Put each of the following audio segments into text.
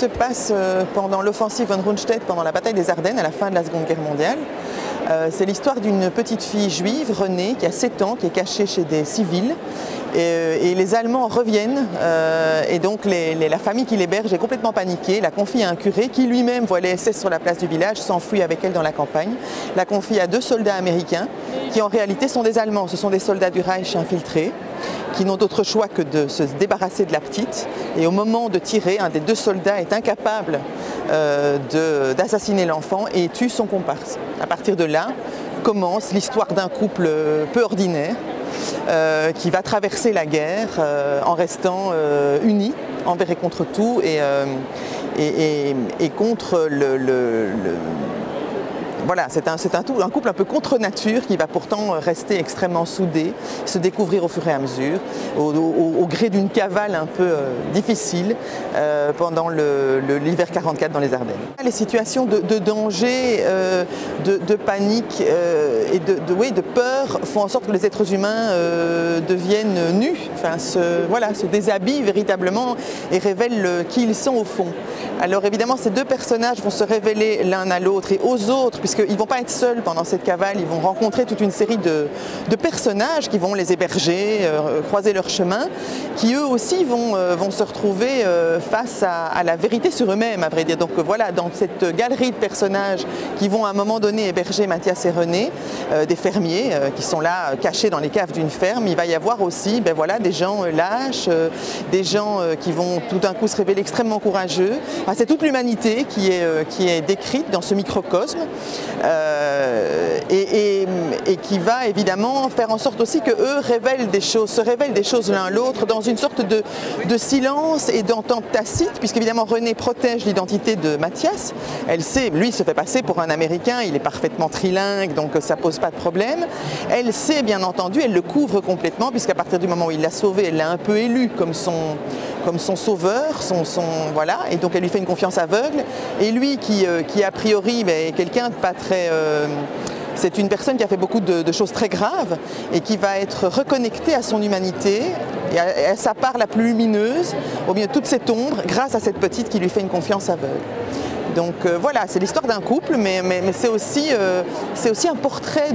se passe pendant l'offensive von Rundstedt, pendant la bataille des Ardennes, à la fin de la Seconde Guerre mondiale. C'est l'histoire d'une petite fille juive, Renée, qui a 7 ans, qui est cachée chez des civils. Et les Allemands reviennent et donc la famille qui l'héberge est complètement paniquée, la confie à un curé qui lui-même voit les SS sur la place du village, s'enfuit avec elle dans la campagne, la confie à 2 soldats américains qui en réalité sont des Allemands, ce sont des soldats du Reich infiltrés qui n'ont d'autre choix que de se débarrasser de la petite, et au moment de tirer, un des 2 soldats est incapable d'assassiner l'enfant et tue son comparse. À partir de là commence l'histoire d'un couple peu ordinaire qui va traverser la guerre en restant unis envers et contre tout et contre Voilà, c'est un couple un peu contre nature qui va pourtant rester extrêmement soudé, se découvrir au fur et à mesure, au gré d'une cavale un peu difficile pendant l'hiver 44 dans les Ardennes. Les situations de danger, de panique et de peur font en sorte que les êtres humains deviennent nus, enfin, se déshabillent véritablement et révèlent qui ils sont au fond. Alors évidemment, ces 2 personnages vont se révéler l'un à l'autre et aux autres, puisqu'ils ne vont pas être seuls pendant cette cavale, ils vont rencontrer toute une série de personnages qui vont les héberger, croiser leur chemin, qui eux aussi vont se retrouver face à la vérité sur eux-mêmes, à vrai dire. Donc voilà, dans cette galerie de personnages qui vont à un moment donné héberger Mathias et René, des fermiers qui sont là cachés dans les caves d'une ferme, il va y avoir aussi des gens lâches, des gens qui vont tout d'un coup se révéler extrêmement courageux. Enfin, c'est toute l'humanité qui est décrite dans ce microcosme et qui va évidemment faire en sorte aussi qu'eux se révèlent des choses l'un l'autre dans une sorte de silence et d'entente tacite, puisqu'évidemment René protège l'identité de Mathias. Elle sait, lui se fait passer pour un Américain, il est parfaitement trilingue, donc ça pose pas de problème. Elle sait bien entendu, elle le couvre complètement, puisqu'à partir du moment où il l'a sauvé, elle l'a un peu élu comme son sauveur, voilà, et donc elle lui fait une confiance aveugle. Et lui qui a priori est quelqu'un de pas très... c'est une personne qui a fait beaucoup de choses très graves et qui va être reconnectée à son humanité et à sa part la plus lumineuse, au milieu de toute cette ombre, grâce à cette petite qui lui fait une confiance aveugle. Donc voilà, c'est l'histoire d'un couple, mais c'est aussi un portrait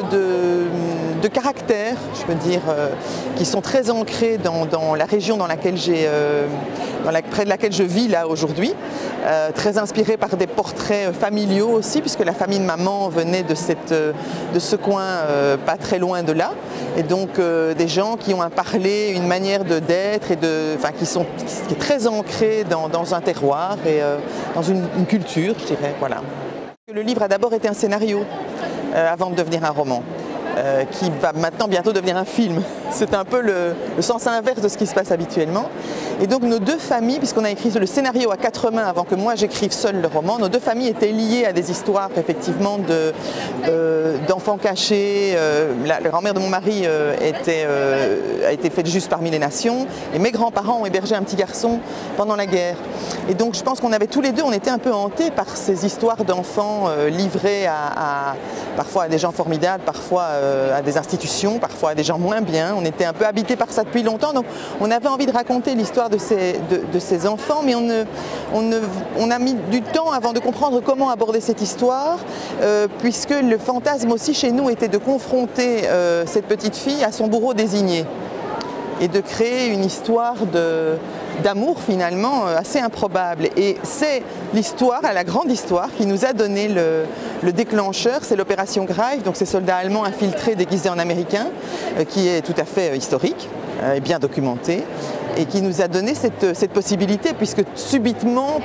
de caractères, je veux dire, qui sont très ancrés dans la région dans laquelle près de laquelle je vis là aujourd'hui, très inspiré par des portraits familiaux aussi, puisque la famille de maman venait de ce coin pas très loin de là, et donc des gens qui ont un parler, une manière d'être qui est très ancrée dans un terroir et dans une culture, je dirais, voilà. Le livre a d'abord été un scénario avant de devenir un roman. Qui va maintenant bientôt devenir un film. C'est un peu le sens inverse de ce qui se passe habituellement. Et donc nos 2 familles, puisqu'on a écrit le scénario à 4 mains avant que moi j'écrive seul le roman, nos 2 familles étaient liées à des histoires effectivement d'enfants cachés. La grand-mère de mon mari a été faite juste parmi les nations, et mes grands-parents ont hébergé un petit garçon pendant la guerre. Et donc je pense qu'on avait tous les 2, on était un peu hantés par ces histoires d'enfants livrés parfois à des gens formidables, parfois à des institutions, parfois à des gens moins bien. On était un peu habités par ça depuis longtemps, donc on avait envie de raconter l'histoire de ces enfants, mais on a mis du temps avant de comprendre comment aborder cette histoire, puisque le fantasme aussi chez nous était de confronter cette petite fille à son bourreau désigné et de créer une histoire d'amour finalement assez improbable. Et c'est l'histoire, la grande histoire, qui nous a donné le déclencheur, c'est l'opération Greif, donc ces soldats allemands infiltrés déguisés en américains, qui est tout à fait historique et bien documenté, et qui nous a donné cette possibilité, puisque subitement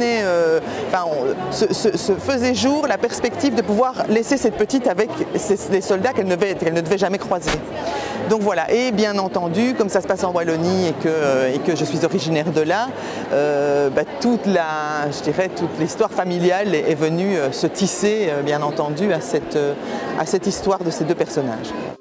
se faisait jour la perspective de pouvoir laisser cette petite avec des soldats qu'elle ne devait jamais croiser. Donc voilà, et bien entendu, comme ça se passe en Wallonie et que je suis originaire de là, toute l'histoire familiale est venue se tisser, bien entendu, à cette histoire de ces 2 personnages.